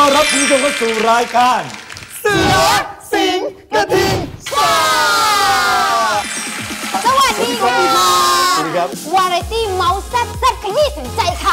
อนรับคุณผู้ชมเข้าสู่รายการเสือสิงกระทิงซ่าสวัสดีค่ะสวัสดีครับวาไรตี้เมาส์แซ่บขยี้ถึงใจค่ะ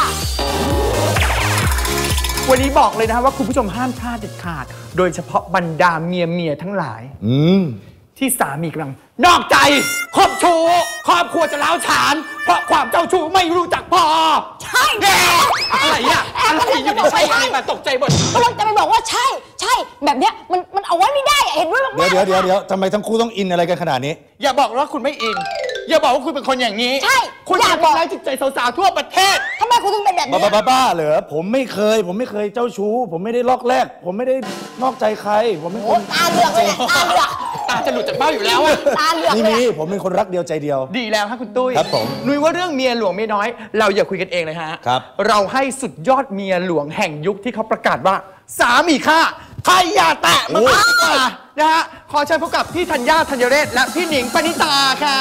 วันนี้บอกเลยนะว่าคุณผู้ชมห้ามพลาดเด็ดขาดโดยเฉพาะบรรดาเมียทั้งหลายที่สามีกำลังนอกใจคบชู้ครอบครัวจะล้าวฉานเพราะความเจ้าชู้ไม่รู้จักพอใช่อะไรอะอะไรอยู่ในใช่อะไรมาตกใจหมดกำลังจะไปบอกว่าใช่แบบเนี้ยมันเอาไว้ไม่ได้เห็นด้วยมากเดี๋ยวทำไมทั้งคู่ต้องอินอะไรกันขนาดนี้อย่าบอกว่าคุณไม่อินอย่าบอกว่าคุณเป็นคนอย่างนี้ใช่คุณอยากทำร้ายจิตใจสาวๆทั่วประเทศทำไมคุณถึงเป็นแบบนี้บ้าเหรอผมไม่เคยเจ้าชู้ผมไม่ได้ลอกแรกผมไม่ได้นอกใจใครผมไม่ตาเหลือกเลยตาเหลือกตาจะหลุดจากเบ้าอยู่แล้วตาเหลือกนี่ผมเป็นคนรักเดียวใจเดียวดีแล้วครับคุณตุ้ยครับผมนุ้ยว่าเรื่องเมียหลวงเมียน้อยเราอย่าคุยกันเองเลยฮะครับเราให้สุดยอดเมียหลวงแห่งยุคที่เขาประกาศว่าสามีฆ่าใครอย่าแตะมานะฮะขอเชิญพบกับพี่ธัญญา ธัญเรศและพี่หนิง ปณิตาค่ะ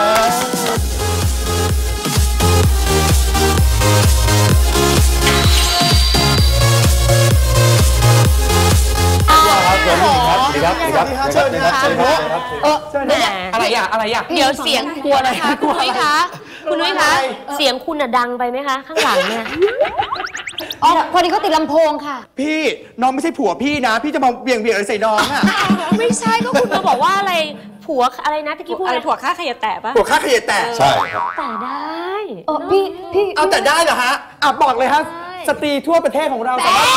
สวัสดีครับเชิญครับอะไรอ่ะเดี๋ยวเสียงกลัวเลยค่ะคุณนุ้ยคะเสียงคุณดังไปไหมคะข้างหลังเนี่ยอ๋อพอดีเขาติดลำโพงค่ะพี่น้องไม่ใช่ผัวพี่นะพี่จะมาเบี่ยงอะไรใส่น้องอ่ะไม่ใช่ก็คุณมาบอกว่าอะไรผัวอะไรนะตะกี้พูดอะไรผัวฆ่าใครแตะปะผัวฆ่าใครแตะใช่แต่ได้พี่เอาแต่ได้เหรอฮะบอกเลยฮะสตรีทั่วประเทศของเรา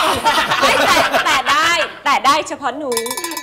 แต่ได้เฉพาะหนู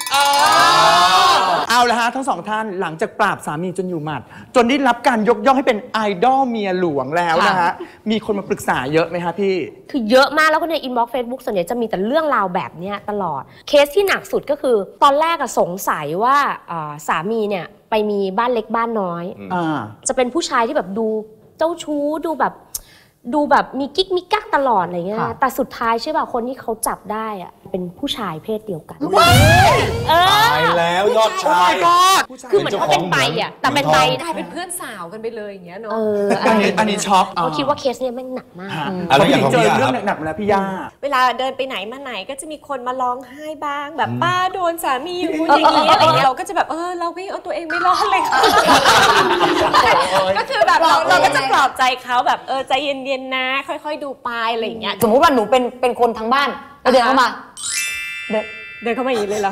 เอาละฮะทั้งสองท่านหลังจากปราบสามีจนอยู่หมัดจนได้รับการยกย่องให้เป็นไอดอลเมียหลวงแล้วนะฮะมีคนมาปรึกษาเยอะไหมฮะพี่คือเยอะมากแล้วก็ในอินบ็อกซ์เฟซบุ๊กส่วนใหญ่จะมีแต่เรื่องราวแบบนี้ตลอดเคสที่หนักสุดก็คือตอนแรกสงสัยว่าสามีเนี่ยไปมีบ้านเล็กบ้านน้อยจะเป็นผู้ชายที่แบบดูเจ้าชู้ดูแบบมีกิ๊กมีกั๊กตลอดอะไรเงี้ยแต่สุดท้ายใช่ป่ะคนที่เขาจับได้อะเป็นผู้ชายเพศเดียวกันตายแล้วยอดชายคือเหมือนเขาเป็นใบอ่ะแต่เป็นใบกลายเป็นเพื่อนสาวกันไปเลยอย่างเงี้ยเนาะอันนี้ช็อกเขาคิดว่าเคสนี้แม่งหนักมากอะไรอย่างเจอเรื่องหนักๆแล้วพี่ย่าเวลาเดินไปไหนมาไหนก็จะมีคนมาร้องไห้บ้างแบบป้าโดนสามีอย่างนี้อะไรเงี้ยเราก็จะแบบเราไม่เอาตัวเองไม่รอดเลยค่ะก็คือแบบเราก็จะปลอบใจเขาแบบใจเย็นๆนะค่อยๆดูไปอะไรอย่างเงี้ยสมมติว่าหนูเป็นคนทางบ้านเดินเข้ามาเดินเข้ามาอย่างนี้เลยเหรอ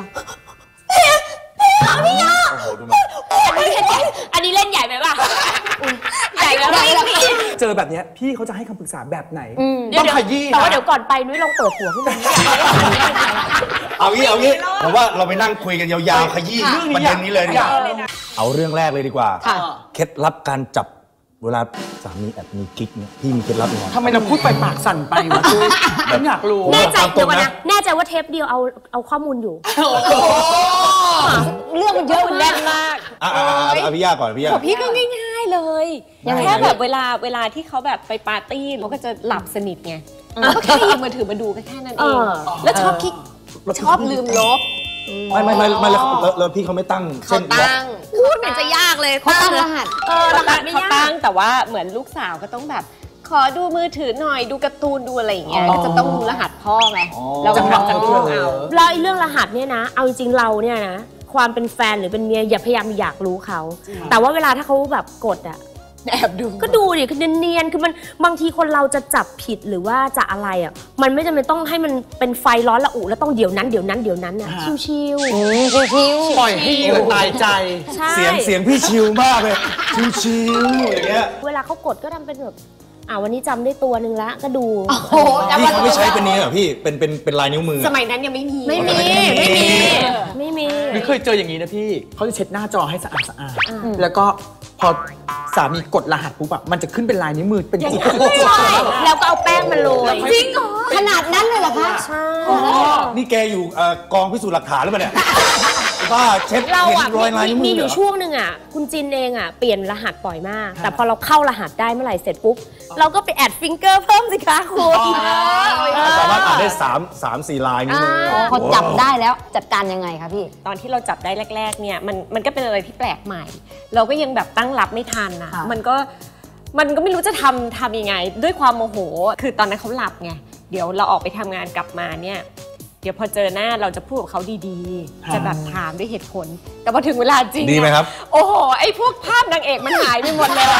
พี่ย่าอันนี้เล่นใหญ่ไหมป่ะใหญ่แล้วเจอแบบนี้พี่เขาจะให้คำปรึกษาแบบไหนต้องขยี้แต่ว่าเดี๋ยวก่อนไปนุ้ยลองเปิดหัวขึ้นมาเอางี้ผมว่าเราไปนั่งคุยกันยาวๆขยี้ประเด็นนี้เลยดีกว่าเอาเรื่องแรกเลยดีกว่าเคล็ดลับการจับเวลาสามีแอบมีกิ๊กเนี่ยพี่มีเคล็ดลับยังไงทำไมเราพูดไปปากสั่นไปวะผมอยากรู้แน่ใจเดี๋ยวก่อนนะแน่ใจว่าเทปเดียวเอาข้อมูลอยู่เรื่องมันเยอะมันแน่นมากพี่ย่าก่อนพี่ก็ง่ายๆเลยแค่แบบเวลาที่เขาแบบไปปาร์ตี้เขาก็จะหลับสนิทไงก็แค่หยิบมือถือมาดูก็แค่นั้นเองแล้วชอบคิกชอบลืมลบไม่แล้วพี่เขาไม่ตั้งเช่นตั้งพูดเหมือนจะยากเลยเขาตั้งรหัสเขาตั้งแต่ว่าเหมือนลูกสาวก็ต้องแบบขอดูมือถือหน่อยดูการ์ตูนดูอะไรอย่างเงี้ยก็จะต้องดูรหัสพ่อไงเราก็จะดูเอาแล้วเรื่องรหัสเนี่ยนะเอาจริงเราเนี่ยนะความเป็นแฟนหรือเป็นเมียอย่าพยายามอยากรู้เขาแต่ว่าเวลาถ้าเขาแบบกดอะแอบดูก็ดูดิคือเนียนๆคือมันบางทีคนเราจะจับผิดหรือว่าจะอะไรอ่ะมันไม่จำเป็นต้องให้มันเป็นไฟร้อนระอุแล้วต้องเดี๋ยวนั้นอ่ะชิวปล่อยให้อยู่ตายใจเสียงพี่ชิวมากเลยชิวอย่างเงี้ยเวลาเขากดก็ทำเป็นแบบวันนี้จำได้ตัวนึงละก็ดูพี่เขาไม่ใช้เป็นนี้เหรอพี่เป็นลายนิ้วมือสมัยนั้นยังไม่มีไม่เคยเจออย่างนี้นะพี่เขาจะเช็ดหน้าจอให้สะอาดแล้วก็พอสามีกดรหัสปุ๊บมันจะขึ้นเป็นลายนิ้วมือเป็นจุดแล้วก็เอาแป้งมาโรยจริงเหรอขนาดนั้นเลยเหรอคะใช่นี่แกอยู่กองพิสูจน์หลักฐานหรือเปล่าเนี่ยบ้าเช็ดเรามีอยู่ช่วงหนึ่งคุณจินเองเปลี่ยนรหัสบ่อยมากแต่พอเราเข้ารหัสได้เมื่อไหร่เสร็จปุ๊บเราก็ไปแอดฟิงเกอร์เพิ่มสิคะคุณสามารถอ่านได้3-4 ลายนี่พอจับได้แล้วจัดการยังไงคะพี่ตอนที่เราจับได้แรกๆเนี่ยมันก็เป็นอะไรที่แปลกใหม่เราก็ยังแบบตั้งรับไม่ทันนะมันก็ไม่รู้จะทำยังไงด้วยความโมโหคือตอนนั้นเขาหลับไงเดี๋ยวเราออกไปทำงานกลับมาเนี่ยดี๋ยวพอเจอหน้าเราจะพูดกับเขาดีๆจะแบบถามด้วยเหตุผลแต่พอถึงเวลาจริงดีไหมครับโอ้โหไอ้พวกภาพนางเอกมันหายไปหมดเลย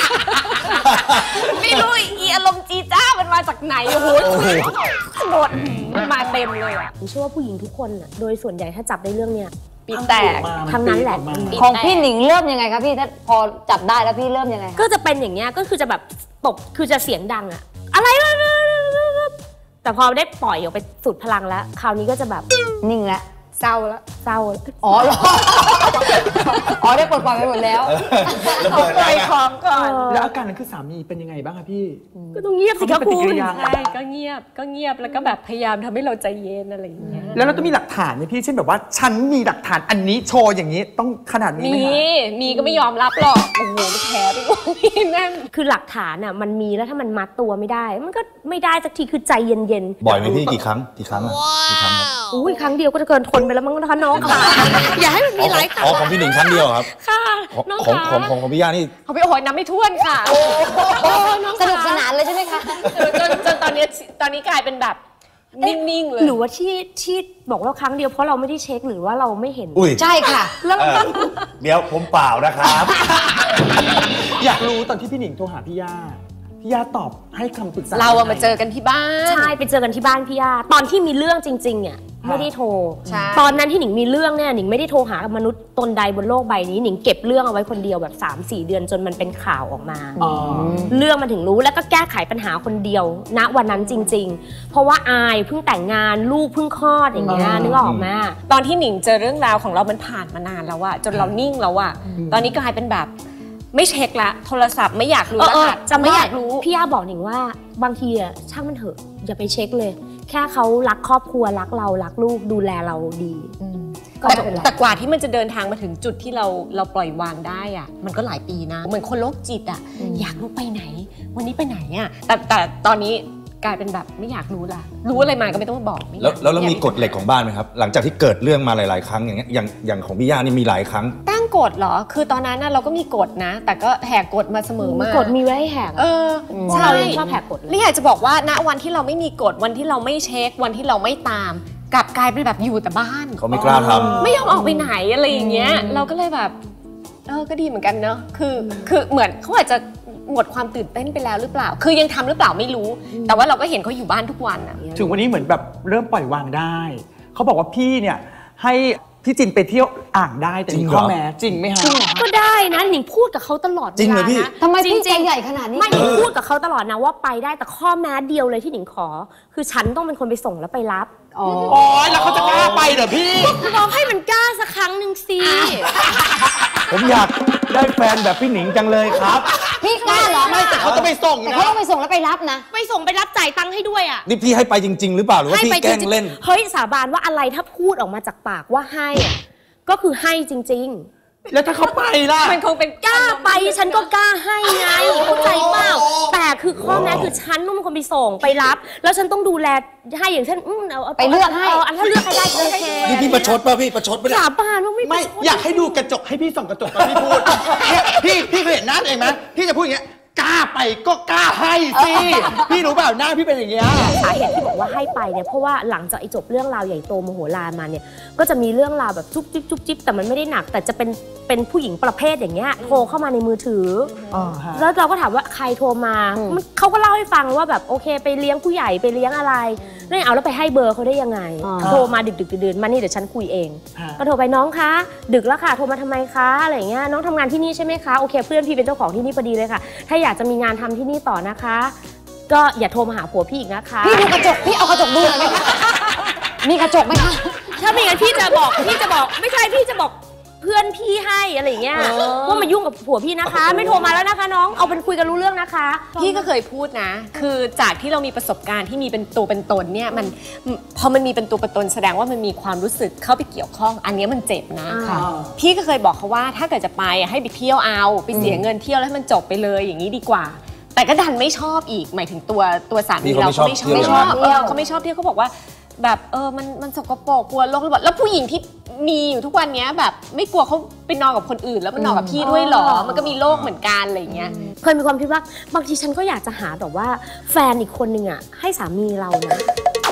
ไม่รู้อีอารมณ์จีจ้ามันมาจากไหนโอ้โหหมดมันมาเต็มเลยอ่ะผมเชื่อว่าผู้หญิงทุกคนน่ะโดยส่วนใหญ่ถ้าจับได้เรื่องเนี้ยปีแตกทั้งนั้นแหละของพี่หนิงเริ่มยังไงครับพี่ถ้าพอจับได้แล้วพี่เริ่มยังไงก็จะเป็นอย่างเงี้ยก็คือจะแบบตกคือจะเสียงดังอะอะไรแต่พอได้ปล่อยออกไปสุดพลังแล้วคราวนี้ก็จะแบบนิ่งแล้วเศร้าแล้วเศร้าอ๋อเหรออ๋อได้ปลดปล่อยไปหมดแล้วขอปล่อยของก่อนแล้วอาการนั้นคือสามีเป็นยังไงบ้างคะพี่ก็ต้องเงียบสิคะเขามีปฏิคุกิณริยาใช่ก็เงียบแล้วก็แบบพยายามทำให้เราใจเย็นอะไรอย่างเงี้ยแล้วเราต้องมีหลักฐานไหมพี่เช่นแบบว่าฉันมีหลักฐานอันนี้โชว์อย่างนี้ต้องขนาดนี้ไหมคะมีก็ไม่ยอมรับหรอกโอ้โหแผลไปหมดนี่นั่นคือหลักฐานอ่ะมันมีแล้วถ้ามันมัดตัวไม่ได้ มันก็ไม่ได้สักทีคือใจเย็นบ่อยไหมพี่กี่ครั้งอะกี่ครั้งครับๆอุ้ยครั้งเดียวก็จะเกินทนไปแล้วมั้งนะคะน้องค่ะอย่าให้มันมีหลายครั้งอ๋อของพี่หนิงครั้งเดียวครับค่ะของน้องของค่ะของพี่ย่านี่เขาไปโอ้โหน้ำไม่ท่วนค่ะสนุกสนานเลยใช่ไหมคะจนตอนนี้กลายเป็นแบบนิ่งๆเลยหรือว่าที่บอกว่าครั้งเดียวเพราะเราไม่ได้เช็คหรือว่าเราไม่เห็นอุ้ยใช่ค่ะแล้วเดี๋ยวผมเปล่านะครับอยากรู้ตอนที่พี่หนิงโทรหาพี่ย่าตอบให้คำปรึกษาเราอะมาเจอกันที่บ้านใช่ไปเจอกันที่บ้านพี่ย่าตอนที่มีเรื่องจริงๆเนี่ยไม่ได้โทรใช่ตอนนั้นที่หนิงมีเรื่องเนี่ยหนิงไม่ได้โทรหามนุษย์ตนใดบนโลกใบนี้หนิงเก็บเรื่องเอาไว้คนเดียวแบบ 3-4 เดือนจนมันเป็นข่าวออกมาอ๋อเรื่องมันถึงรู้แล้วก็แก้ไขปัญหาคนเดียว ณวันนั้นจริง ๆ เพราะว่าอายเพิ่งแต่งงานลูกเพิ่งคลอดอย่างเงี้ยนึกออกมาตอนที่หนิงเจอเรื่องราวของเรามันผ่านมานานแล้วอะจนเรานิ่งแล้วอะตอนนี้กลายเป็นแบบไม่เช็คละโทรศัพท์ไม่อยากรู้รหัสจะไม่อยากรู้พี่ย่าบอกหนิงว่าบางทีอะช่างมันเถอะอย่าไปเช็คเลย แค่เขารักครอบครัวรักเรารักลูกดูแลเราดีก็ไม่เป็นไรแต่กว่าที่มันจะเดินทางมาถึงจุดที่เราปล่อยวางได้อะมันก็หลายปีนะเหมือนคนโรคจิตอะอยากรู้ไปไหน วันนี้ไปไหนอะแต่ตอนนี้กลายเป็นแบบไม่อยากรู้ละรู้อะไรมาก็ไม่ต้องมาบอกไม่อยากแล้วเรามีกฎเหล็กของบ้านไหมครับ หลังจากที่เกิดเรื่องมาหลายๆครั้งอย่างเงี้ยอย่างของพี่ย่านี่มีหลายครั้งตั้งกฎเหรอคือตอนนั้นน่ะเราก็มีกฎนะ แต่ก็แหกกฎมาเสมอมากกฎมีไว้ให้แหกใช่เรายังชอบแหกกฎเลยนี่อยากจะบอกว่าณวันที่เราไม่มีกฎวันที่เราไม่เช็ควันที่เราไม่ตามกลับกลายเป็นแบบอยู่แต่บ้านเขาไม่กล้าทำไม่ยอมออกไปไหนอะไรอย่างเงี้ยเราก็เลยแบบก็ดีเหมือนกันเนอะคือเหมือนเขาอาจจะหมดความตื่นเต้นไปแล้วหรือเปล่า คือยังทำหรือเปล่าไม่รู้ แต่ว่าเราก็เห็นเขาอยู่บ้านทุกวันอะถึงวันนี้เหมือนแบบเริ่มปล่อยวางได้เขาบอกว่าพี่เนี่ยให้พี่จินไปเที่ยวอ่างได้แต่จริมีงเหรอข้อแม้จริงไหมฮะก็ได้นะหนิงพูดกับเขาตลอดจริงเหรอพี่วลานะทำไมพี่จริงๆใจใหญ่ขนาดนี้ไม่หนิงพูดกับเขาตลอดนะว่าไปได้แต่ข้อแม้เดียวเลยที่หนิงขอ คือฉันต้องเป็นคนไปส่งแล้วไปรับอ๋อโอ้ยแล้วเขาจะกล้าไปเหรอพี่ลองให้มันกล้าสักครั้งหนึ่งสิผมอยากได้แฟนแบบพี่หนิงจังเลยครับพี่กล้าเหรอไม่แต่เขาต้องไปส่งแต่นะเขาต้องไปส่งแล้วไปรับนะไปส่งไปรับจ่ายตังค์ให้ด้วยอ่ะนี่พี่ให้ไปจริง ๆ หรือเปล่าหรือว่าพี่ไปแกล้งเล่นเฮ้ยสาบานว่าอะไรถ้าพูดออกมาจากปากว่าให้อะก็คือให้จริงแล้วถ้าเขาไปล่ะมันคงเป็นๆ กล้าไปฉันก็กล้าให้ไงเข้าใจเปล่าแต่คือข้อแม้คือฉันต้องเป็นคนไปส่งไปรับ แล้วฉันต้องดูแลให้อย่างเช่นาไปเลือกให้ถ้าเลือกให้ได้ก็โอเคนี่พี่ประชดป่ะพี่ประชดป่ะเนี่ยสาบานว่าไม่ไม่ประชดอยากให้ดูกระจกให้พี่ส่องกระจกตอนพี่พูดเนี่ยพี่เคยเห็นหน้าตัวเองไหมพี่จะพูดอย่างเงี้ยกล้าไปก็กล้าให้สิพี่รู้เปล่าหน้าพี่เป็นอย่างเงี้ยสาเหตุที่บอกว่าให้ไปเนี่ยเพราะว่าหลังจากไอ้จบเรื่องราวใหญ่โตมโหฬารมาเนี่ยก็จะมีเรื่องราวแบบจุ๊บจิ๊บจุ๊บจิ๊บแต่มันไม่ได้หนักแต่จะเป็นผู้หญิงประเภทอย่างเงี้ยโทรเข้ามาในมือถือแล้วเราก็ถามว่าใครโทรมาเขาก็เล่าให้ฟังว่าแบบโอเคไปเลี้ยงผู้ใหญ่ไปเลี้ยงอะไรนี่เอาแล้วไปให้เบอร์เขาได้ยังไงโทรมาดึกดื่นมานี่เดี๋ยวฉันคุยเองก็โทรไปน้องคะดึกแล้วค่ะโทรมาทำไมคะอะไรอย่างเงี้ยน้องทำงานที่นี่ใช่ไหมคะโอเคเพื่อนพี่เป็นเจ้าของที่นี่พอดีเลยค่ะถ้าอยากจะมีงานทำที่นี่ต่อนะคะ ก็อย่าโทรมาหาผัวพี่อีกนะคะพี่ดูกระจก พี่เอากระจกดูหน่อยไหมคะ มีกระจกไหมคะถ้าไม่งั้นพี่จะบอกไม่ใช่พี่จะบอกเพื่อนพี่ให้อะไรอย่างเงี้ยว่ามายุ่งกับผัวพี่นะคะ ไม่โทรมาแล้วนะคะน้องเอาเป็นคุยกันรู้เรื่องนะคะพี่ก็เคยพูดนะ คือจากที่เรามีประสบการณ์ที่มีเป็นตัวเป็นตนเนี่ยมันพอมันมีเป็นตัวเป็นตนแสดงว่ามันมีความรู้สึกเข้าไปเกี่ยวข้อง อันนี้มันเจ็บนะค่ะพี่ก็เคยบอกเขาว่าถ้าเกิดจะไปให้ไปเที่ยวเอาไปเสียเงินเที่ยวแล้วให้มันจบไปเลยอย่างนี้ดีกว่า แต่ก็ดันไม่ชอบอีกหมายถึงตัวสามีเราเขาไม่ชอบ เขาไม่ชอบเที่ยวเขาบอกว่าแบบมันสกปรกกลัวโรคระบาดแล้วผู้หญิงที่มีอยู่ทุกวันนี้แบบไม่กลัวเขาไปนอนกับคนอื่นแล้วมันนอนกับพี่ด้วยหรอมันก็มีโรคเหมือนกันอะไรอย่างเงี้ยเคยมีความคิดว่าบางทีฉันก็อยากจะหาแบบว่าแฟนอีกคนนึงอ่ะให้สามีเรานะ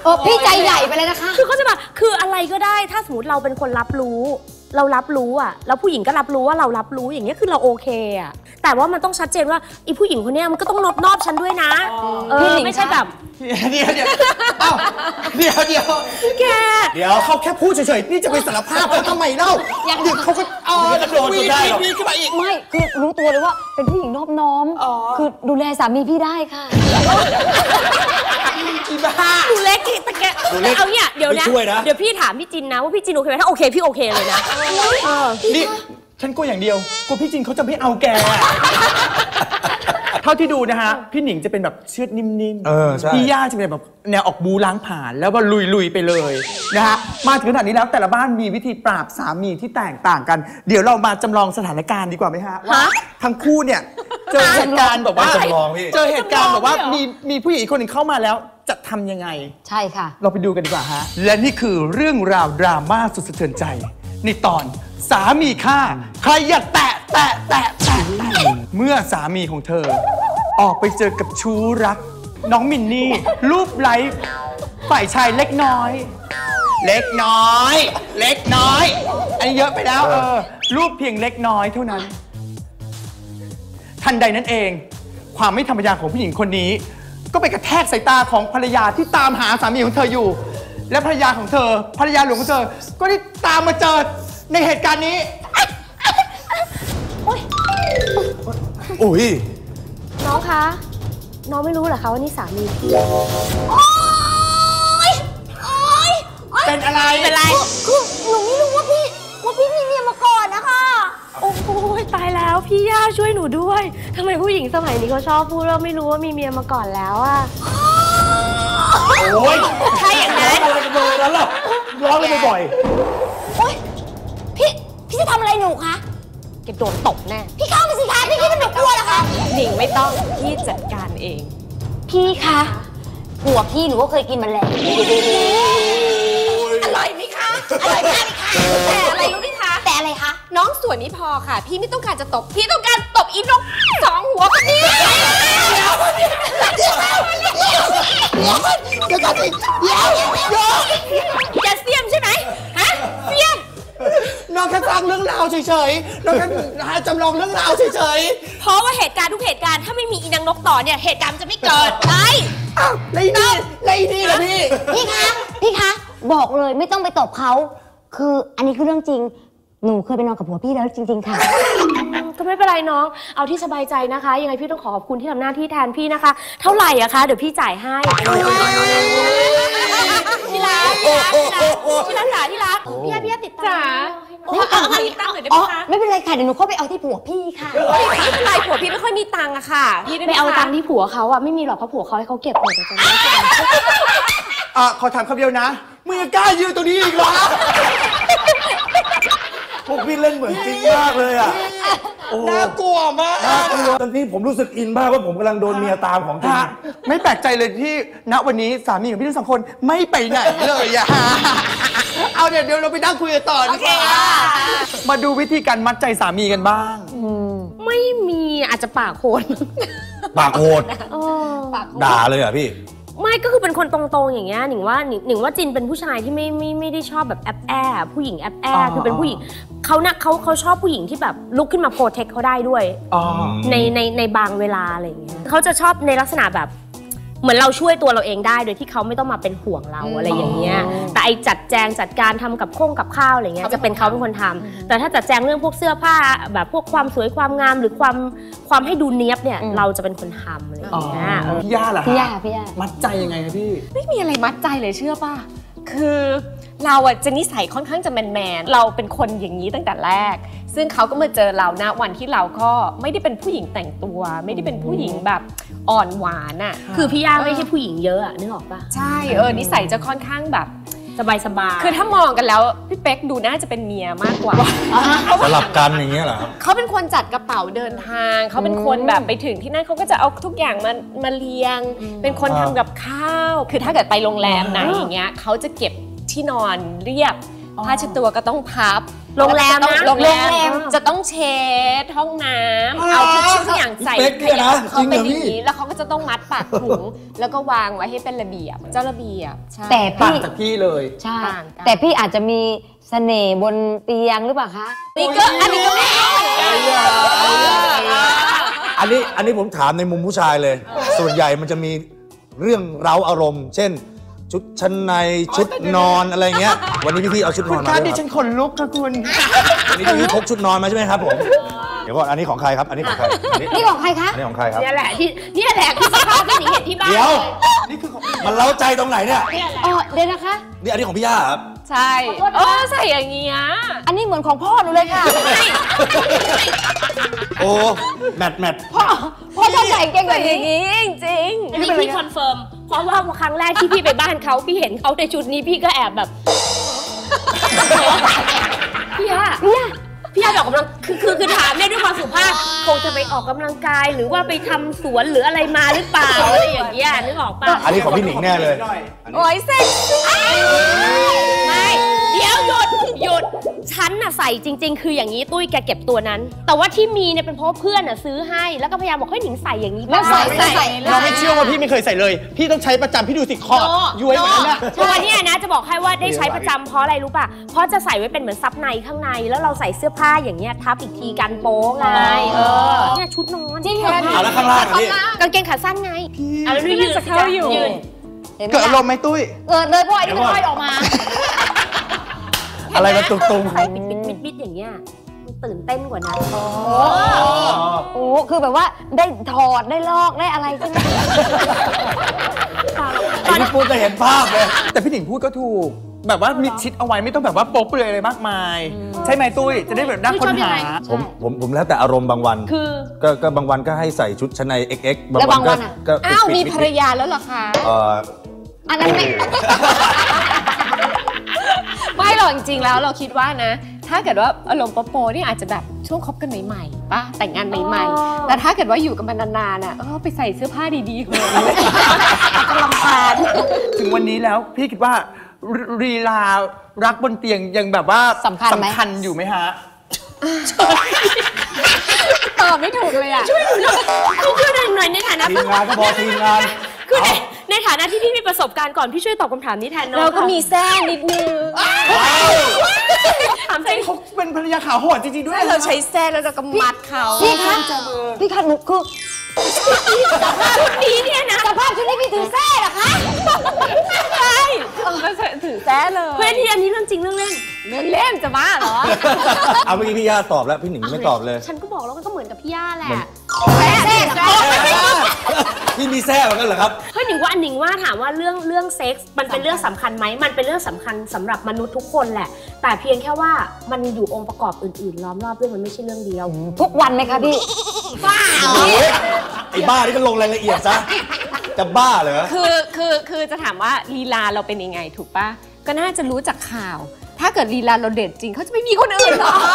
พี่ใจใหญ่ไปเลยนะคะคือเขาจะแบบคืออะไรก็ได้ถ้าสมมติเราเป็นคนรับรู้อ่ะแล้วผู้หญิงก็รับรู้ว่าเรารับรู้อย่างเงี้ยคือเราโอเคอ่ะแต่ว่ามันต้องชัดเจนว่าอีผู้หญิงคนเนี้ยมันก็ต้องนอบฉันด้วยนะไม่ใช่แบบเดี๋ยวแกเดี๋ยวเขาแค่พูดเฉยๆนี่จะไปสารภาพเขาทำไมเล่าเดี๋ยวเขาก็จะโดนจนได้หรอขึ้นมาอีกไม่คือรู้ตัวเลยว่าเป็นผู้หญิงนอบน้อมคือดูแลสามีพี่ได้ค่ะดูเล็กแต่แกเอาเนี่ยเดี๋ยวนะเดี๋ยวพี่ถามพี่จินนะว่าพี่จินโอเคไหมถ้าโอเคพี่โอเคเลยนะนี่ฉันกลัวอย่างเดียวกลัวพี่จินเขาจะไม่เอาแกเท่าที่ดูนะฮะพี่หนิงจะเป็นแบบเชือดนิ่มๆพี่ย่าจะเป็นแบบแนวออกบูล้างผ่านแล้วก็ลุยๆไปเลยนะฮะมาถึงขนาดนี้แล้วแต่ละบ้านมีวิธีปราบสามีที่แตกต่างกันเดี๋ยวเรามาจำลองสถานการณ์ดีกว่าไหมฮะว่าทั้งคู่เนี่ยเจอเหตุการณ์แบบว่าเจอเหตุการณ์แบบว่ามีผู้หญิงอีกคนหนึ่งเข้ามาแล้วจะทำยังไงใช่ค่ะเราไปดูกันดีกว่าฮะและนี่คือเรื่องราวดราม่าสุดสะเทือนใจในตอนสามีฆ่าใครอย่าแตะเมื่อสามีของเธอออกไปเจอกับชู้รักน้องมินนี่รูปไล้ฝ่ายชายเล็กน้อยอันนี้เยอะไปแล้วรูปเพียงเล็กน้อยเท่านั้นทันใดนั้นเองความไม่ธรรมดาของผู้หญิงคนนี้ก็ไปกระแทกสายตาของภรรยาที่ตามหาสามีของเธออยู่และภรรยาของเธอภรรยาหลวงของเธอก็ได้ตามมาเจอในเหตุการณ์นี้อุ้ยน้องคะน้องไม่รู้เหรอคะว่านี่สามีพี่เป็นอะไรคือหนูไม่รู้ว่าพี่มีเมียมาก่อนนะคะโอ้โหตายแล้วพี่ย่าช่วยหนูด้วยทำไมผู้หญิงสมัยนี้เขาชอบพูดว่าไม่รู้ว่ามีเมียมาก่อนแล้วอะโอ้ยใช่อย่างนั้นอะไรกันเลยนั่นหรอร้องเลยบ่อยโอ๊ยพี่จะทำอะไรหนูคะแกโดนตบแน่พี่เข้ามาสิคะพี่คิดว่าหนูกลัวเหรอคะหนิงไม่ต้องพี่จัดการเองพี่คะหัวพี่หนูก็เคยกินมันแล้วอร่อยไหมคะอร่อยมากเลยค่ะแต่อะไรรู้ไหมคะแต่อะไรคะน้องสวยไม่พอค่ะพี่ไม่ต้องการจะตบพี่ต้องการตบอีนกสองหัวคนนี้เดี๋ยวจะเสียมใช่ไหมฮะเสียมน้องแค่ฟังเรื่องราวเฉยๆน้องแค่จำลองเรื่องราวเฉยๆเพราะว่าเหตุการณ์ทุกเหตุการณ์ถ้าไม่มีอีนางนกต่อเนี่ยเหตุการณ์จะไม่เกิดไปอ้าวไรนี่เหรอพี่คะบอกเลยไม่ต้องไปตบเขาคืออันนี้คือเรื่องจริงหนูเคยไปนอนกับผัวพี่แล้วจริงๆค่ะก็ไม่เป็นไรน้องเอาที่สบายใจนะคะยังไงพี่ต้องขอบคุณที่ทำหน้าที่แทนพี่นะคะเท่าไหร่อะคะเดี๋ยวพี่จ่ายให้ที่รักจ๋าที่รักพี่ย่าติดตามติดตั้งหน่อยได้ไหมคะไม่เป็นไรค่ะเดี๋ยวหนูเข้าไปเอาที่ผัวพี่ค่ะไม่เป็นไรผัวพี่ไม่ค่อยมีตังค์อะค่ะพี่ไปเอาตังค์ที่ผัวเขาอะไม่มีหรอกเพราะผัวเขาให้เขาเก็บหมดเลยขอถามคำเดียวนะมึงยังกล้ายืนตรงนี้อีกเหรอพวกพี่เล่นเหมือนจริงมากเลยอ่ะน่ากลัวมากตอนนี้ผมรู้สึกอินมากว่าผมกำลังโดนเมียตามของจริงไม่แปลกใจเลยที่ณวันนี้สามีของพี่ทั้งสองคนไม่ไปไหนเลยอะเอาเดี๋ยวเราไปนั่งคุยกันต่อดีกว่ามาดูวิธีการมัดใจสามีกันบ้างไม่มีอาจจะปากโหดด่าเลยอ่ะพี่ไม่ก็คือเป็นคนตรงๆอย่างเงี้ยหนิงว่าจินเป็นผู้ชายที่ไม่ได้ชอบแบบแอบผู้หญิงแอบคือเป็นผู้หญิงเขาชอบผู้หญิงที่แบบลุกขึ้นมาโปรเทคเขาได้ด้วยในบางเวลาอะไรอย่างเงี้ยเขาจะชอบในลักษณะแบบเหมือนเราช่วยตัวเราเองได้โดยที่เขาไม่ต้องมาเป็นห่วงเราอะไรอย่างเงี้ยแต่ไอจัดแจงจัดการทำกับข้าวอะไรเงี้ยจะเป็นเขาเป็นคนทำแต่ถ้าจัดแจงเรื่องพวกเสื้อผ้าแบบพวกความสวยความงามหรือความให้ดูเนี๊ยบเนี่ยเราจะเป็นคนทำอะไรอย่างเงี้ยพี่ย่าเหรอพี่ย่ามัดใจยังไงครับพี่ไม่มีอะไรมัดใจเลยเชื่อป่ะคือเราอะจะนิสัยค่อนข้างจะแมนเราเป็นคนอย่างนี้ตั้งแต่แรกซึ่งเขาก็มาเจอเราณวันที่เราก็ไม่ได้เป็นผู้หญิงแต่งตัวไม่ได้เป็นผู้หญิงแบบอ่อนหวานอะคือพี่ย่าไม่ใช่ผู้หญิงเยอะอะนึกออกป่ะใช่นิสัยจะค่อนข้างแบบสบายคือถ้ามองกันแล้วพี่เป๊กดูน่าจะเป็นเมียมากกว่าสลับกันอย่างเงี้ยเหรอเขาเป็นคนจัดกระเป๋าเดินทางเขาเป็นคนแบบไปถึงที่นั่นเขาก็จะเอาทุกอย่างมาเรียงเป็นคนทำกับข้าวคือถ้าเกิดไปโรงแรมไหนอย่างเงี้ยเขาจะเก็บที่นอนเรียบผ้าเช็ดตัวก็ต้องพับโรงแรมนะโรงแรมจะต้องเช็ดห้องน้ำเอาทุกอย่างใส่เป๊กเนี่ยนะเขาเป็นอจริงเหรอพี่ย่างนี้แล้วเขาก็จะต้องมัดปากถุงแล้วก็วางไว้ให้เป็นระเบียบเจ้าระเบียบใช่แต่ต่างพี่จากพี่เลยใช่ต่างกันแต่พี่อาจจะมีเสน่ห์บนเตียงหรือเปล่าคะนี่ก็อันนี้ก็ไม่เอาเหมือนกันอันนี้ผมถามในมุมผู้ชายเลย ส่วนใหญ่มันจะมีเรื่องเร้าอารมณ์ เช่น ชุดชั้นในชุดนอนอะไรเงี้ย วันนี้พี่ๆเอาชุดนคุอนณมาคะด้ดิวยคฉัรับนขนลุกค่ะคุณวันนี้พี่ๆพกชุดนอนมาใช่ไหมครับผม เดี๋ยวก่อนอันนี้ของใครครับ อันนี้ของใครอันนี้นี่ของใครคะอันนี้ของใครครับเนี่ยแหละคือสภาพที่หนิงเห็นที่บ้านเดี๋ยวนี่คือของมันเล้าใจตรงไหนเนี่ยอ๋อเดี๋ยวนะคะนี่อันนี้ของพี่ย่าครับใช่ใส่อย่างเงี้ยอันนี้เหมือนของพ่อหนูเลยค่ะโอ้แมทพ่อชอบใส่กางเกงแบบอนี้ย่างนี้จริงอันนี้พี่คอนเฟิร์ม เพราะว่าครั้งแรกที่พี่ไปบ้านเขาพี่เห็นเขาในชุดนี้พี่ก็แอบแบบ พี่ย่าไปออกกำลังคือถามเนี่ยด้วยความสุภาพคงจะไปออกกำลังกายหรือว่าไปทำสวนหรืออะไรมาหรือเปล่าอะไรอย่างเงี้ยนึกออกป่ะอันนี้ของพี่หนิงแน่เลยโอ้ยเซ็กซี่ไม่เดี๋ยวหยุดฉันน่ะใส่จริง ๆ คืออย่างนี้ตุ้ยแกเก็บตัวนั้น แต่ว่าที่มีเนี่ยเป็นเพราะเพื่อนน่ะซื้อให้แล้วก็พยายามบอกให้หนิงใส่อย่างนี้แล้วใส่เราไม่เชื่อว่าพี่ไม่เคยใส่เลย พี่ต้องใช้ประจำพี่ดูสิคอย้วยเหมือนกันนะตัวเนี้ยนะจะบอกให้ว่าได้ใช้ประจำเพราะอะไรรู้ป่ะเพราะจะใส่ไว้เป็นเหมือนซับในข้างในแล้วเราใส่เสื้อผ้าอย่างเงี้ยทับอีกทีกันโป๊ไงเนี่ยชุดนอนจริงเหรอเอาแล้วข้างล่างอ่ะพี่กางเกงขาสั้นไงอ่ะแล้วยืนสิคะยืนเกิดอารมณ์ไหมตุ้ยเกิดเลยเพราะไอ้นี่มันห้อยออกมาอะไรมันตุงใส่บิดอย่างเงี้ยมันตื่นเต้นกว่านั้นโอ้คือแบบว่าได้ถอดได้ลอกได้อะไรใช่ไหมไอ้พี่ปูจะเห็นภาพเลยแต่พี่หนิงพูดก็ถูก แบบว่ามิดชิดเอาไว้ไม่ต้องแบบว่าโป๊ะเปลือยอะไรมากมาย ใช่ไหมตุ้ย จะได้แบบน่าค้นหาผมแล้วแต่อารมณ์บางวันคือก็บางวันก็ให้ใส่ชุดชั้นใน XX แล้วบางวันอ่ะก็อ้าวมีปิดภรรยาแล้วเหรอคะอันนั้นไม่ไม่หรอกจริงๆแล้วเราคิดว่านะ ถ้าเกิดว่าอารมณ์โปๆนี่อาจจะแบบช่วงคบกันใหม่ๆป่ะแต่งงานใหม่ๆแต่ถ้าเกิดว่าอยู่กันมานานๆอ่ะไปใส่เสื้อผ้าดีๆเลยจะรำคาญถึงวันนี้แล้วพี่คิดว่าลีลารักบนเตียงยังแบบว่าสำคัญไหมอยู่ไหมฮะตอบไม่ถูกเลยอ่ะช่วยหน่อยในฐานะทีมงานก็พอทีมงานคือในฐานะที่พี่มีประสบการณ์ก่อนพี่ช่วยตอบคำถามนี้แทนน้องเราก็มีแซ่นิดนึงถามจริงเขาเป็นภรรยาขาวโหดจริงๆด้วยถ้าเราใช้แซ่แล้วเราก็มัดเขาพี่คะพี่คะหนูคือนี้เนี่ยนะสภาพชุดนี้พี่ถือแส้เหรอคะใช่ก็ถือแซ่เลยเพื่อนที่อันนี้เรื่องจริงเรื่องเล่นเล่นจะบ้าเหรอเอาเมื่อกี้พี่ย่าตอบแล้วพี่หนิงไม่ตอบเลยฉันก็บอกแล้วก็เหมือนกับพี่ย่าแหละแส้เหรอคะพี่มีแซ่เหมือนกันเหรอครับเฮ้ยหนิงว่าถามว่าเรื่องเซ็กส์มันเป็นเรื่องสำคัญไหมมันเป็นเรื่องสำคัญสำหรับมนุษย์ทุกคนแหละ แต่เพียงแค่ว่ามันอยู่องค์ประกอบอื่นๆล้อมรอบด้วยมันไม่ใช่เรื่องเดียวทุกวันไหมคะพี่ไอ้บ้านี่ก็ลงรายละเอียดซะ จะบ้าเหรอคือจะถามว่าลีลาเราเป็นยังไงถูกปะก็น่าจะรู้จากข่าว ถ้าเกิดลีลาเราเด็ดจริงเขาจะไม่มีคนอื่นหรอ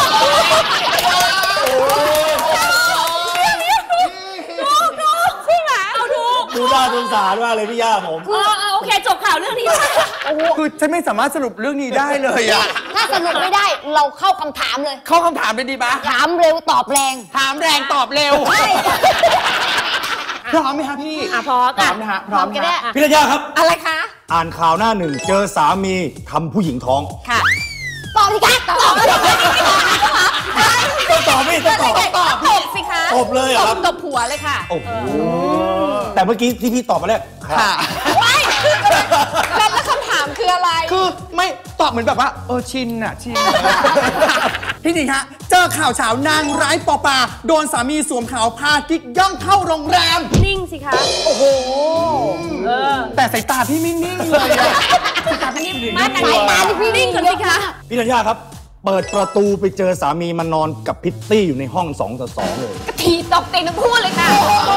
ดูน่าสงสารมากเลยพี่ย่าผมโอเคจบข่าวเรื่องนี้คือฉันไม่สามารถสรุปเรื่องนี้ได้เลยอะถ้าสรุปไม่ได้เราเข้าคำถามเลยเข้าคำถามเลยดีปะถามเร็วตอบแรงถามแรงตอบเร็ว พร้อมไหมคะพี่พร้อมพร้อมนะฮะพร้อมก็นะได้ฮะพี่ธัญญาครับอะไรคะอ่านข่าวหน้าหนึ่งเจอสามีทำผู้หญิงท้องค่ะตอบสิคะตอบต้องตอบไม่ต้องตอบตบสิคะตบเลยเหรอครับตบหัวเลยค่ะโอ้โห แต่เมื่อกี้ที่พี่ตอบมาแล้วค่ะค่ะแล้วคำถามคืออะไรคือไม่ตอบเหมือนแบบว่าชินอะชิน พี่หนิงฮะ เจอข่าวเช้านางร้ายปอปาโดนสามีสวมเขาพากิ๊กย่องเข้าโรงแรมนิ่งสิคะแต่สายตาพี่ไม่นิ่งเลยอะสายตาพี่นิ่งมาไหนตาที่พี่นิ่งก่อนสิคะพี่ธัญญาครับ เปิดประตูไปเจอสามีมานอนกับพิตตี้อยู่ในห้อง2 ต่อ 2เลยถีบตกเตียงทั้งคู่เลยค่ะ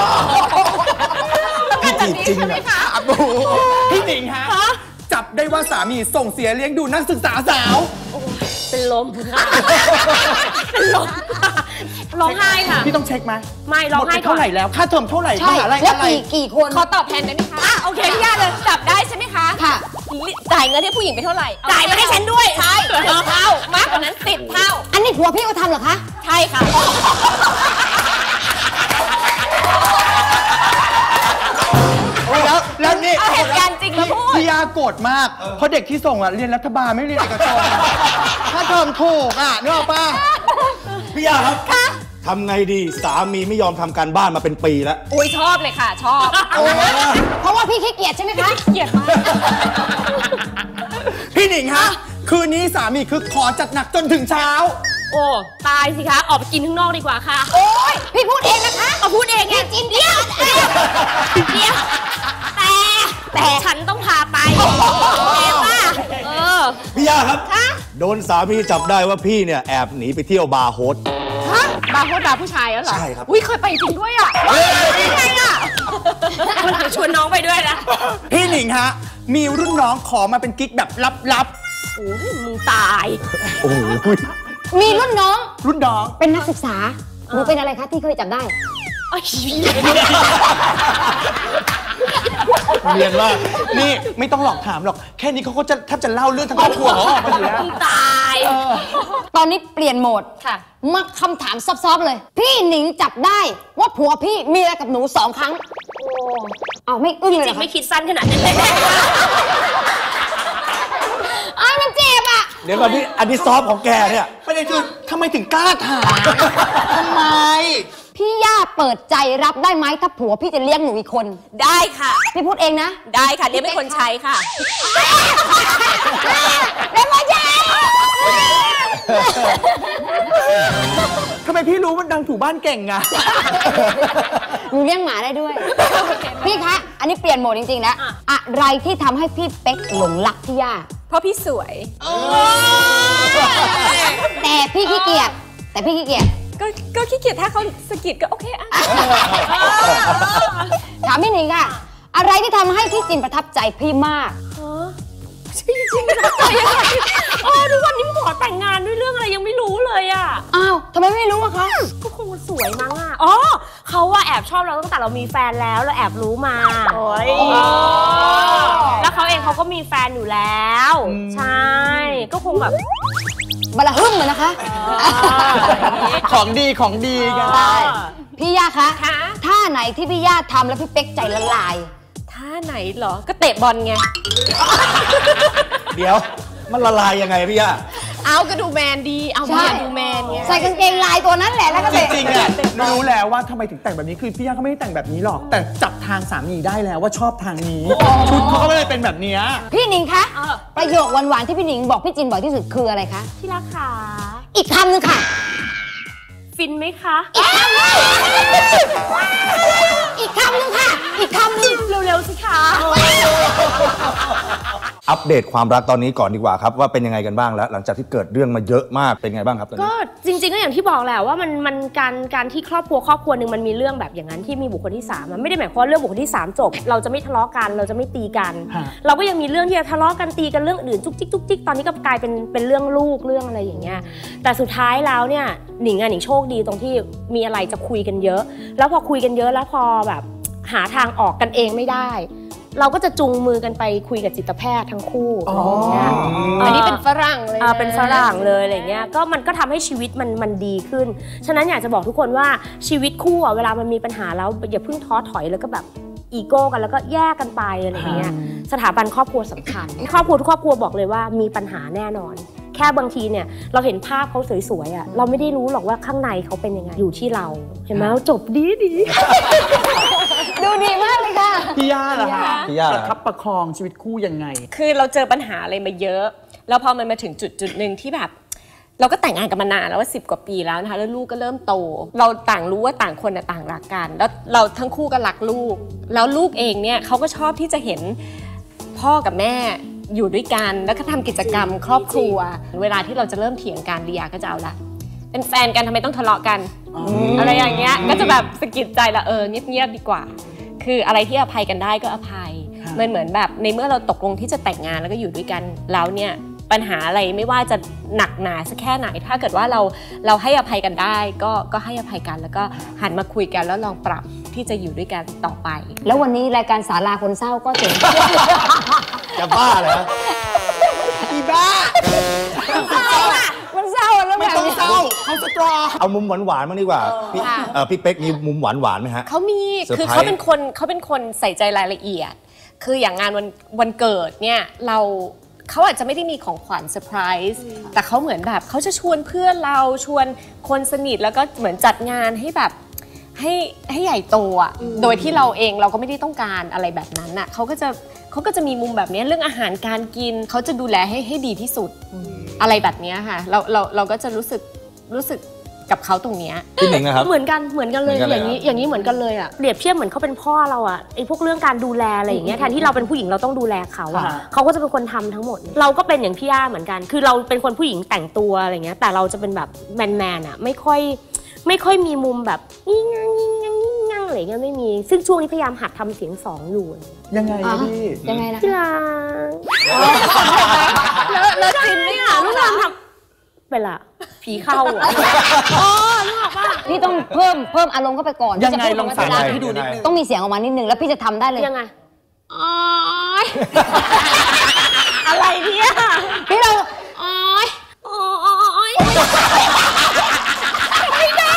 พี่จีบจริงอะพี่หนิงฮะ จับได้ว่าสามีส่งเสียเลี้ยงดูนักศึกษาสาวเป็นลมค่ะเป็นลมร้องไห้ค่ะพี่ต้องเช็คไหมไม่ร้องหมดไห้ไปก่อเท่าน ไหร่แล้วค่าเทอมเท่าไหร่ใช่มหาลัยแล้วอะไรกี่คนขอตอบแทนได้ไหมคะโอเคพี่ญาติเลยจับได้ใช่ไหมคะค่ะจ่ายเงินให้ผู้หญิงไปเท่าไหร่จ่ายมาให้ฉันด้วยใช่10 เท่ามากกว่านั้น10 ผัวพี่ก็ทำเหรอคะใช่ค่ะแล้วนี่เอาเหตุการณ์จริงมาพูดพี่ยาโกรธมาก เพราะเด็กที่ส่งเรียนรัฐบาลไม่เรียนเอกชนถ้าเทอมถูกนึกออกป่ะพี่ยาครับทำไงดีสามีไม่ยอมทำการบ้านมาเป็นปีแล้วอุ้ยชอบเลยค่ะ ชอบเพราะว่าพี่ขี้เกียจใช่ไหมคะเกลียดมากพี่หนิงฮะคืนนี้สามีคือขอจัดหนักจนถึงเช้าโอ้ตายสิคะออกไปกินข้างนอกดีกว่าค่ะโอ๊ยพี่พูดเองนะคะเอาพูดเองไงพี่จินเดียวเดี๋ยวแต่ฉันต้องพาไปเห็นป่ะพี่ยาครับโดนสามีจับได้ว่าพี่เนี่ยแอบหนีไปเที่ยวบาร์โฮสบาร์โฮสบาร์ผู้ชายแล้วเหรอใช่ครับอุ้ยเคยไปจริงด้วยอ่ะยังไงอ่ะคนหลังชวนน้องไปด้วยนะพี่หนิงฮะมีรุ่นน้องขอมาเป็นกิ๊กแบบลับโอ้ยมึงตายโอ้โหมีรุ่นน้องๆรุ่นน้องเป็นนักศึกษาหนูเป็นอะไรคะที่เคยจับได้เรียนว่านี่ไม่ต้องหลอกถามหรอกแค่นี้เขาก็จะแทบจะเล่าเรื่องทั้งครอบครัวเขาออกมาอยู่แล้วมึงตายตอนนี้เปลี่ยนโหมดค่ะมาคำถามซอฟๆเลย พี่หนิงจับได้ว่าผัวพี่มีอะไรกับหนู2 ครั้งโอ้เอาไม่อึ้งเลยจเหรริอง คะไม่คิดสั้นขนาดนั้นเลยอ้าวมันเจ็บอ่ะเดี๋ยวก่อนที่อันนี้ซอฟต์ของแกเนี่ยประเด็นคือทำไมถึงกล้าถามทำไมพี่ย่าเปิดใจรับได้ไหมถ้าผัวพี่จะเลี้ยงหนูอีกคนได้ค่ะพี่พูดเองนะได้ค่ะเรียกเป็นคนใช้ค่ะได้ไหมจ๊ะทำไมพี่รู้มันดังถูบ้านเก่งอะหนูเลี้ยงหมาได้ด้วย พี่คะ อันนี้เปลี่ยนโหมดจริงๆแล้วอะไรที่ทำให้พี่เป๊กหลงรักพี่ย่าเพราะพี่สวยแต่พี่ขี้เกียจก็ขี้เกียจถ้าเขาสะกิดก็โอเคอ่ะถามพี่หนิงค่ะ อะไรที่ทำให้พี่จินประทับใจพี่มากจริงๆนะใจอะไรทุกวันนี้มึงขอแต่งงานด้วยเรื่องอะไรยังไม่รู้เลยอ่ะอ้าวทำไมไม่รู้อะคะก็คงสวยมั้งอ่ะอ๋อเขาว่าแอบชอบเราตั้งแต่เรามีแฟนแล้วเราแอบรู้มาโอ้ยแล้วเขาเองเขาก็มีแฟนอยู่แล้ว ใช่ ก็คงแบบบลาหึ่มเลยนะคะของดีของดีกันใช่พี่ย่าคะคะท่าไหนที่พี่ย่าทำแล้วพี่เป๊กใจละลายท่าไหนเหรอ ก็เตะบอลไงเดี๋ยวมันละลายยังไงพี่ยาเอาก็ดูแมนดี เอาใช่มาดูแมนไงใส่กางเกงลายตัวนั้นแหละแล้วก็จเตะริงๆอะรู้แล้วว่าทำไมถึงแต่งแบบนี้คือพี่ย่าเขาไม่ได้แต่งแบบนี้หรอก แต่จับทางสามีได้แล้วว่าชอบทางนี้ ชุดเขาก็เลยเป็นแบบเนี้ยพี่หนิงคะ ประโยคหวานๆที่พี่หนิงบอกพี่จินบ่อยที่สุดคืออะไรคะที่รักขาอีกคำหนึ่งค่ะฟินไหมคะอีกคำหนึ่งค่ะ อีกคำหนึ่งเร็วๆสิคะอัปเดตความรักตอนนี้ก่อนดีกว่าครับว่าเป็นยังไงกันบ้างแล้ว หลังจากที่เกิดเรื่องมาเยอะมากเป็นไงบ้างครับตอนนี้ก็จริงๆก็อย่างที่บอกแหละว่ามันการที่ครอบครัวหนึ่งมันมีเรื่องแบบอย่างนั้นที่มีบุคคลที่3มันไม่ได้หมายความว่าเรื่องบุคคลที่3จบเราจะไม่ทะเลาะกันเราจะไม่ตีกันฮะเราก็ยังมีเรื่องที่จะทะเลาะกันตีกันเรื่องอื่นจุกจิกตอนนี้ก็กลายเป็นเรื่องลูกเรื่องอะไรอย่างเงี้ยแต่สุดท้ายแล้วเนี่ยหนิงโชคดีตรงที่มีอะไรจะคุยกันเยอะ แล้วพอคุยกันเยอะแล้วพอแบบหาทางออกกันเองไม่ได้ เราก็จะจูงมือกันไปคุยกับจิตแพทย์ทั้งคู่อะไรอย่างเงี้ยอันนี้เป็นฝรั่งเลยนะเป็นฝรั่งเลยอะไรเงี้ยก็มันก็ทำให้ชีวิตมันดีขึ้นฉะนั้นอยากจะบอกทุกคนว่าชีวิตคู่เวลามันมีปัญหาแล้วอย่าเพิ่งท้อถอยแล้วก็แบบอีโก้กันแล้วก็แยกกันไปอะไรเงี้ยสถาบันครอบครัวสำคัญครอบครัวทุกครอบครัวบอกเลยว่ามีปัญหาแน่นอนแค่บางทีเนี่ยเราเห็นภาพเขาสวยๆอ่ะเราไม่ได้รู้หรอกว่าข้างในเขาเป็นยังไงอยู่ที่เราเห็นไหมจบดีดูดีมากเลยค่ะพี่ย่าเหรอคะพี่ย่าเหรอประคับประคองชีวิตคู่ยังไงคือเราเจอปัญหาอะไรมาเยอะ แล้วพอมันมาถึงจุดหนึ่งที่แบบ เราก็แต่งงานกันมานานแล้วว่า10 กว่าปีแล้วนะคะแล้วลูกก็เริ่มโต เราต่างรู้ว่าต่างคนต่างรักกัน แล้วเราทั้งคู่ก็รักลูก แล้วลูกเองเนี่ยเขาก็ชอบที่จะเห็นพ่อกับแม่อยู่ด้วยกันแล้วก็ทำกิจกรรมครอบครัว เวลาที่เราจะเริ่มเถียงกันลียาก็จะเอาละเป็นแฟนกันทำไมต้องทะเลาะกันอะไรอย่างเงี้ยก็จะแบบสะกิดใจละเงียบๆดีกว่า คืออะไรที่อภัยกันได้ก็อภัยมันเหมือนแบบในเมื่อเราตกลงที่จะแต่งงานแล้วก็อยู่ด้วยกันแล้วเนี่ยปัญหาอะไรไม่ว่าจะหนักหนาสักแค่ไหนถ้าเกิดว่าเราให้อภัยกันได้ก็ให้อภัยกันแล้วก็หันมาคุยกันแล้วลองปรับที่จะอยู่ด้วยกันต่อไปแล้ววันนี้รายการศาลาคนเศร้าก็ถึงจะบ้าเหรออีบ้ามันเศร้าแล้วไม่แบบต้องนี้เศร้าเอามุมหวานๆมางดีกว่าพี่เป๊กมีมุมหวานๆไหมฮะเขามีคือเขาเป็นคนใส่ใจรายละเอียดคืออย่างงานวันเกิดเนี่ยเขาอาจจะไม่ได้มีของขวัญเซอร์ไพรส์แต่เขาเหมือนแบบเขาจะชวนเพื่อนเราชวนคนสนิทแล้วก็เหมือนจัดงานให้แบบให้ใหญ่โตอ่ะโดยที่เราเองเราก็ไม่ได้ต้องการอะไรแบบนั้นอ่ะเขาก็จะมีมุมแบบนี้เรื่องอาหารการกินเขาจะดูแลให้ดีที่สุดอะไรแบบนี้ค่ะเราก็จะรู้สึกกับเขาตรงนี้พี่หนิงนะครับเหมือนกันเลยอย่างนี้เหมือนกันเลยอ่ะเปรียบเทียบเหมือนเขาเป็นพ่อเราอ่ะไอ้พวกเรื่องการดูแลอะไรอย่างเงี้ยแทนที่เราเป็นผู้หญิงเราต้องดูแลเขาอ่ะเขาก็จะเป็นคนทำทั้งหมดเราก็เป็นอย่างพี่ย่าเหมือนกันคือเราเป็นคนผู้หญิงแต่งตัวอะไรเงี้ยแต่เราจะเป็นแบบแมนอ่ะไม่ค่อยมีมุมแบบงี้งั่งอะไรเงี้ยไม่มีซึ่งช่วงนี้พยายามหัดทำเสียงสองอยู่ยังไงพี่ยังไงนะพี่ลาแล้วจริงไหมอ่ะลูกลาทำเป็นละผีเข้าอ่ะนึกออกป่ะพี่ต้องเพิ่มอารมณ์เข้าไปก่อนยังไงลองสาธิตให้ดูนิดนึงต้องมีเสียงออกมานิดนึงแล้วพี่จะทำได้เลยยังไงอะไรเนี่ยพี่เราไม่ได้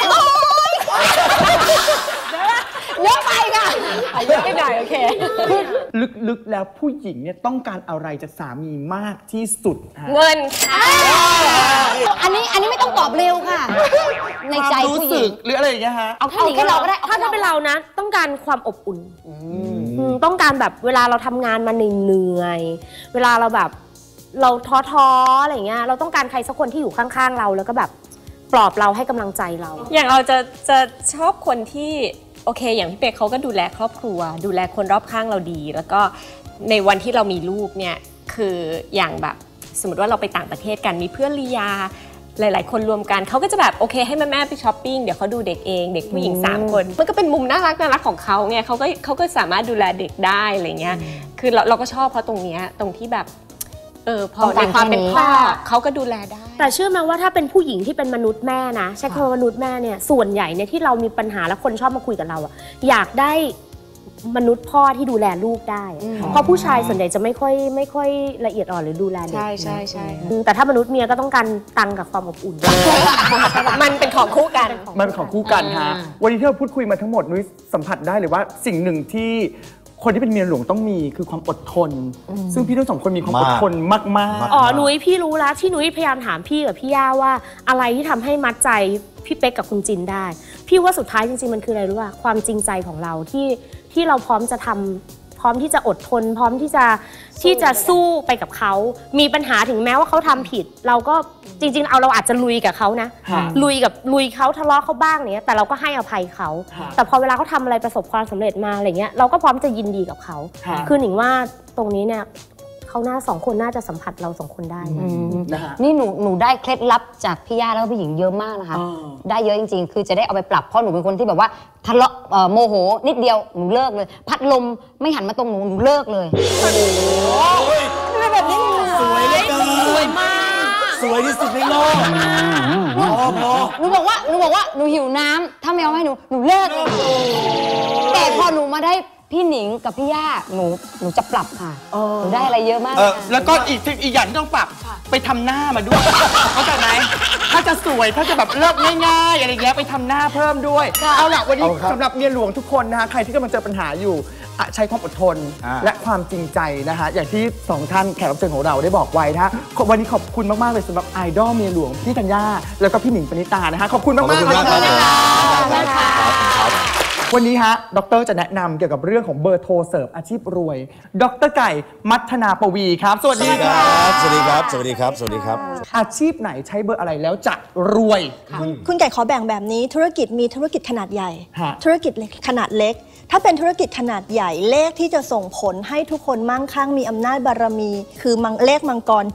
เยอะไปค่ะเยอะไปหน่อยโอเคลึกๆแล้วผู้หญิงเนี่ยต้องการอะไรจากสามีมากที่สุดเงินค่ะอันนี้ไม่ต้องตอบเร็วค่ะในใจผู้หญิงหรืออะไรอย่างเงี้ยฮะเอาแค่เราก็ได้ถ้าเป็นเรานะต้องการความอบอุ่นต้องการแบบเวลาเราทำงานมาเหนื่อยเวลาเราแบบเราท้ออะไรเงี้ยเราต้องการใครสักคนที่อยู่ข้างๆเราแล้วก็แบบปลอบเราให้กำลังใจเราอย่างเราจะชอบคนที่โอเคอย่างพี่เป๊กเขาก็ดูแลครอบครัวดูแลคนรอบข้างเราดีแล้วก็ในวันที่เรามีลูกเนี่ยคืออย่างแบบสมมติว่าเราไปต่างประเทศกันมีเพื่อนลียาหลายๆคนรวมกันเขาก็จะแบบโอเคให้แม่ไปช้อปปิ้งเดี๋ยวเขาดูเด็กเองเด็กผู้หญิง3คนมันก็เป็นมุมน่ารักของเขาไงเขาก็สามารถดูแลเด็กได้อะไรเงี้ยคือเราก็ชอบเขาตรงเนี้ยตรงที่แบบพอในความเป็นพ่อเขาก็ดูแลได้แต่เชื่อไหมว่าถ้าเป็นผู้หญิงที่เป็นมนุษย์แม่นะใช้คำว่ามนุษย์แม่เนี่ยส่วนใหญ่เนี่ยที่เรามีปัญหาแล้วคนชอบมาคุยกับเราอะอยากได้มนุษย์พ่อที่ดูแลลูกได้เพราะผู้ชายส่วนใหญ่จะไม่ค่อยละเอียดอ่อนหรือดูแลเด็กใช่แต่ถ้ามนุษย์เมียก็ต้องการตังกับความอบอุ่นมันเป็นของคู่กันมันเป็นของคู่กันฮะวันนี้ที่เราพูดคุยมาทั้งหมดนุ้ยสัมผัสได้เลยว่าสิ่งหนึ่งที่คนที่เป็นเมียหลวงต้องมีคือความอดทนซึ่งพี่ทั้งสองคนมีความอดทนมากๆนุ้ยพี่รู้แล้วที่นุ้ยพยายามถามพี่กับพี่ย่าว่าอะไรที่ทำให้มัดใจพี่เป๊กกับคุณจินได้พี่ว่าสุดท้ายจริงๆมันคืออะไรรู้ป่ะความจริงใจของเราที่เราพร้อมจะทำพร้อมที่จะอดทนพร้อมที่จะสู้ไปกับเขามีปัญหาถึงแม้ว่าเขาทำผิดเราก็จริงๆเราอาจจะลุยกับเขานะลุยเขาทะเลาะเขาบ้างเนี้ยแต่เราก็ให้อภัยเขาแต่พอเวลาเขาทำอะไรประสบความสำเร็จมาอะไรเงี้ยเราก็พร้อมจะยินดีกับเขาคือหนิงว่าตรงนี้เนี่ยเขา2 คนน่าจะสัมผัสเรา2 คนได้นี่หนูได้เคล็ดลับจากพี่ย่าแล้วก็พี่หญิงเยอะมากนะคะได้เยอะจริงๆคือจะได้เอาไปปรับเพราะหนูเป็นคนที่แบบว่าทะเลาะโมโหนิดเดียวหนูเลิกเลยพัดลมไม่หันมาตรงหนูเลิกเลยโอ้โหแบบนี้สวยเลยสวยมากสวยที่สุดในโลกหนูบอกว่าหนูหิวน้ำถ้าไม่เอาให้หนูเลิกเลยแต่พอหนูมาได้พี่หนิงกับพี่ย่าหนูจะปรับค่ะหนูได้อะไรเยอะมากแล้วก็อีกอย่างที่ต้องปรับไปทำหน้ามาด้วยเข้าใจไหมถ้าจะสวยถ้าจะแบบเลิกง่ายๆอะไรเงี้ยไปทำหน้าเพิ่มด้วยเอาล่ะวันนี้สำหรับเมียหลวงทุกคนนะคะใครที่กำลังเจอปัญหาอยู่ใช้ความอดทนและความจริงใจนะคะอย่างที่2 ท่านแขกรับเชิญของเราได้บอกไว้นะวันนี้ขอบคุณมากๆเลยสำหรับไอดอลเมียหลวงพี่ธัญญาแล้วก็พี่หนิงปณิตานะคะขอบคุณมากๆเลยค่ะวันนี้ฮะดร.จะแนะนำเกี่ยวกับเรื่องของเบอร์โทรเสิร์ฟอาชีพรวยดร.ไก่มัทนาปวีครับสวัสดีครับสวัสดีครับสวัสดีครับสวัสดีครับอาชีพไหนใช้เบอร์อะไรแล้วจะรวยคุณไก่ขอแบ่งแบบนี้ธุรกิจมีธุรกิจขนาดใหญ่ธุรกิจขนาดเล็กถ้าเป็นธุรกิจขนาดใหญ่เลขที่จะส่งผลให้ทุกคนมั่งคั่งมีอำนาจบารมีคือเลขมังกร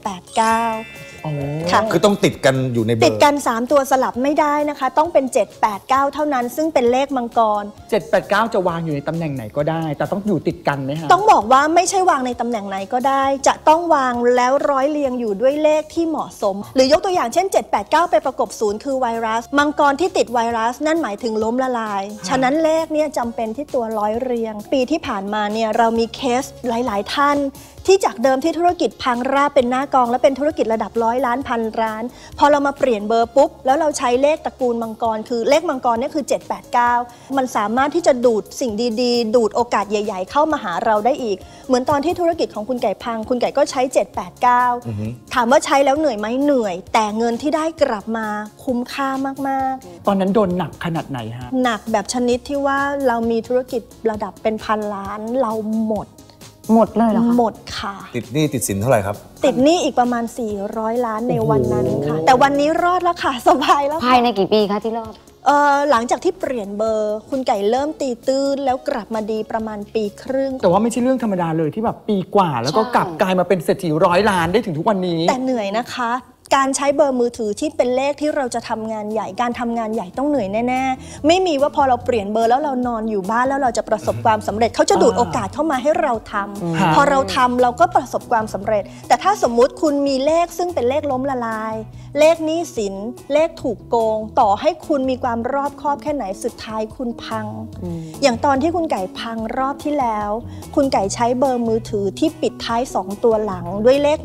789 ค่ะคือต้องติดกันอยู่ในเบอร์ติดกัน3 ตัวสลับไม่ได้นะคะต้องเป็น789เท่านั้นซึ่งเป็นเลขมังกร 789จะวางอยู่ในตำแหน่งไหนก็ได้แต่ต้องอยู่ติดกันไหมคะต้องบอกว่าไม่ใช่วางในตำแหน่งไหนก็ได้จะต้องวางแล้วร้อยเรียงอยู่ด้วยเลขที่เหมาะสมหรือยกตัวอย่างเช่น789ไปประกบ0คือไวรัสมังกรที่ติดไวรัสนั่นหมายถึงล้มละลายฉะนั้นเลขเนี่ยจำเป็นที่ตัวร้อยเรียงปีที่ผ่านมาเนี่ยเรามีเคสหลายๆท่านที่จากเดิมที่ธุรกิจพังราบเป็นหน้ากองและเป็นธุรกิจระดับ100 ล้านพันล้านพอเรามาเปลี่ยนเบอร์ปุ๊บแล้วเราใช้เลขตระกูลมังกรคือเลขมังกรเนี่ยคือ789มันสามารถที่จะดูดสิ่งดีๆดูดโอกาสใหญ่ๆเข้ามาหาเราได้อีกเหมือนตอนที่ธุรกิจของคุณไก่พังคุณไก่ก็ใช้789ถามว่าใช้แล้วเหนื่อยไหมเหนื่อยแต่เงินที่ได้กลับมาคุ้มค่ามากๆตอนนั้นโดนหนักขนาดไหนฮะหนักแบบชนิดที่ว่าเรามีธุรกิจระดับเป็นพันล้านเราหมดเลยเหรอคะหมดค่ะติดหนี้ติดสินเท่าไหร่ครับติดหนี้อีกประมาณ400 ล้านในวันนั้นค่ะแต่วันนี้รอดแล้วค่ะสบายแล้วภายในกี่ปีคะที่รอดหลังจากที่เปลี่ยนเบอร์คุณไก่เริ่มตีตื้นแล้วกลับมาดีประมาณปีครึ่งแต่ว่าไม่ใช่เรื่องธรรมดาเลยที่แบบปีกว่าแล้วก็กลับกลายมาเป็นเศรษฐี100 ล้านได้ถึงทุกวันนี้แต่เหนื่อยนะคะการใช้เบอร์มือถือที่เป็นเลขที่เราจะทำงานใหญ่การทำงานใหญ่ต้องเหนื่อยแน่ๆไม่มีว่าพอเราเปลี่ยนเบอร์แล้วเรานอนอยู่บ้านแล้วเราจะประสบความสำเร็จเขาจะดูดโอกาสเข้ามาให้เราทำพอเราทำเราก็ประสบความสำเร็จแต่ถ้าสมมุติคุณมีเลขซึ่งเป็นเลขล้มละลายเลขหนี้สินเลขถูกโกงต่อให้คุณมีความรอบคอบแค่ไหนสุดท้ายคุณพังอย่างตอนที่คุณไก่พังรอบที่แล้วคุณไก่ใช้เบอร์มือถือที่ปิดท้าย2 ตัวหลังด้วยเลข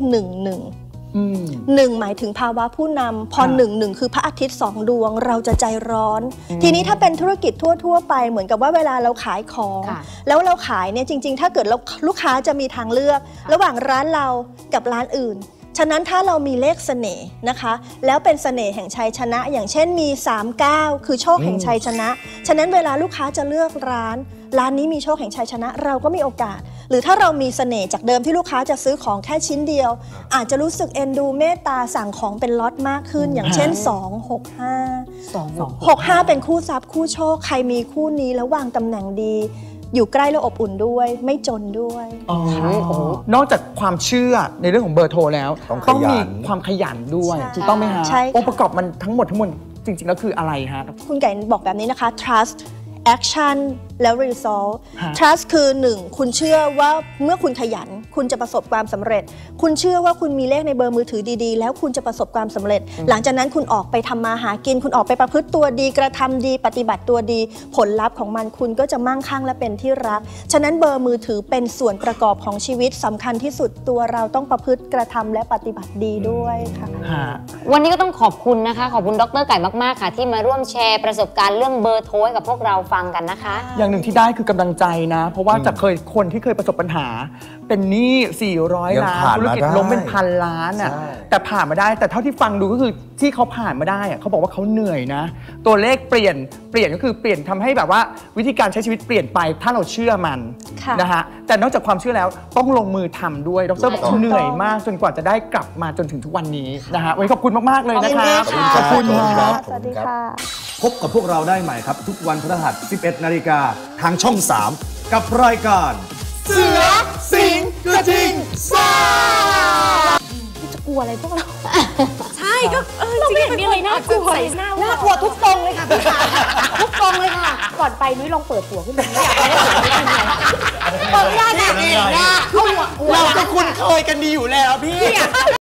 11หมายถึงภาวะผู้นำพอ11คือพระอาทิตย์2 ดวงเราจะใจร้อนทีนี้ถ้าเป็นธุรกิจทั่วไปเหมือนกับว่าเวลาเราขายของแล้วเราขายเนี่ยจริงๆถ้าเกิดลูกค้าจะมีทางเลือกระหว่างร้านเรากับร้านอื่นฉะนั้นถ้าเรามีเลขเสน่ห์นะคะแล้วเป็นเสน่ห์แห่งชัยชนะอย่างเช่นมี39คือโชคแห่งชัยชนะฉะนั้นเวลาลูกค้าจะเลือกร้านนี้มีโชคแห่งชัยชนะเราก็มีโอกาสหรือถ้าเรามีเสน่ห์จากเดิมที่ลูกค้าจะซื้อของแค่ชิ้นเดียวอาจจะรู้สึกเอ็นดูเมตตาสั่งของเป็นล็อตมากขึ้นอย่างเช่น265เป็นคู่ทรัพย์คู่โชคใครมีคู่นี้แล้ววางตำแหน่งดีอยู่ใกล้และอบอุ่นด้วยไม่จนด้วยนอกจากความเชื่อในเรื่องของเบอร์โทรแล้วต้องมีความขยันด้วยถูกต้องไหมฮะองค์ประกอบมันทั้งหมดจริงๆแล้วคืออะไรฮะคุณไก่บอกแบบนี้นะคะ trust action แล้ว result trust คือ 1 คุณเชื่อว่าเมื่อคุณขยันคุณจะประสบความสำเร็จคุณเชื่อว่าคุณมีเลขในเบอร์มือถือดีๆแล้วคุณจะประสบความสำเร็จหลังจากนั้นคุณออกไปทำมาหากินคุณออกไปประพฤติตัวดีกระทำดีปฏิบัติตัวดีผลลัพธ์ของมันคุณก็จะมั่งคั่งและเป็นที่รักฉะนั้นเบอร์มือถือเป็นส่วนประกอบของชีวิตสำคัญที่สุดตัวเราต้องประพฤติกระทำและปฏิบัติดีด้วยค่ะวันนี้ก็ต้องขอบคุณนะคะขอบคุณดร.ไก่มากๆค่ะที่มาร่วมแชร์ประสบการณ์เรื่องเบอร์โทรให้กับพวกเราฟังกันนะคะอย่างหนึ่งที่ได้คือกำลังใจนะเพราะว่าจากคนที่เคยประสบปัญหาเป็นหนี้400 ล้านธุรกิจล้มเป็นพันล้านอ่ะแต่ผ่านมาได้แต่เท่าที่ฟังดูก็คือที่เขาผ่านมาได้เขาบอกว่าเขาเหนื่อยนะตัวเลขเปลี่ยนก็คือเปลี่ยนทำให้แบบว่าวิธีการใช้ชีวิตเปลี่ยนไปถ้าเราเชื่อมันนะฮะแต่นอกจากความเชื่อแล้วต้องลงมือทำด้วยดร.บอกเขาเหนื่อยมากจนกว่าจะได้กลับมาจนถึงทุกวันนี้นะฮะวันนี้ขอบคุณมากๆเลยนะครับขอบคุณครับสวัสดีค่ะพบกับพวกเราได้ใหม่ครับทุกวันพฤหัส 11 นาฬิกาทางช่อง 3 กับรายการเสือสิงกระทิงซ่าจะกลัวอะไรพวกเราใช่ก็เราไม่เห็นมีอะไรน่ากลัวเลยน่ากลัวทุกตรงเลยค่ะทุกตรงเลยค่ะก่อนไปนุ้ยลองเปิดหัวขึ้นมาอยากให้เปิดได้เนี่ยเราก็คุ้นเคยกันดีอยู่แล้วพี่